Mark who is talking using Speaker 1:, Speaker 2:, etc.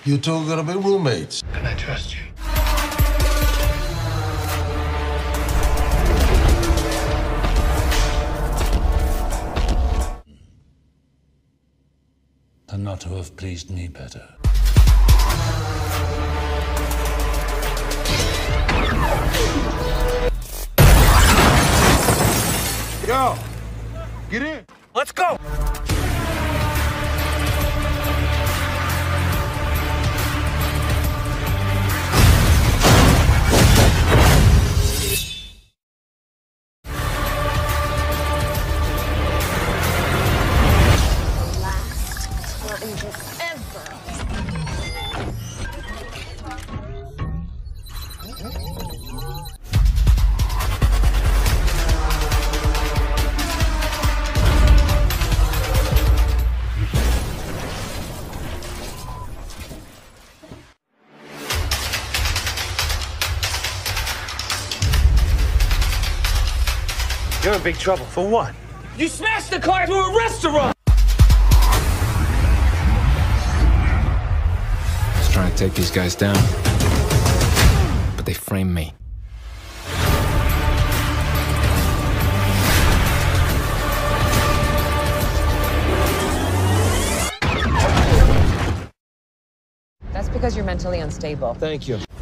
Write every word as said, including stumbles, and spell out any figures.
Speaker 1: You two are gonna be roommates.
Speaker 2: Can I trust you?
Speaker 3: Than not to have pleased me better.
Speaker 2: Yo, get in.
Speaker 4: Let's go. You're in big trouble. For what? You smashed the car into a restaurant!
Speaker 5: I was trying to take these guys down, but they framed me.
Speaker 6: That's because you're mentally unstable.
Speaker 4: Thank you.